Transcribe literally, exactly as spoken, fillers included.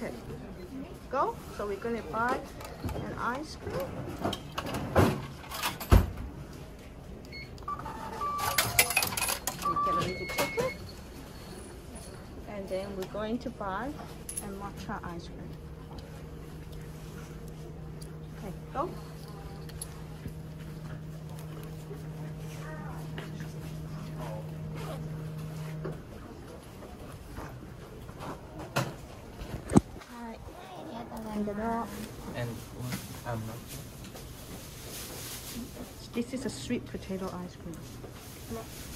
Okay, go. So we're gonna buy an ice cream. We get a little ticket, and then we're going to buy a matcha ice cream. Okay, go. And I'm not. This is a sweet potato ice cream.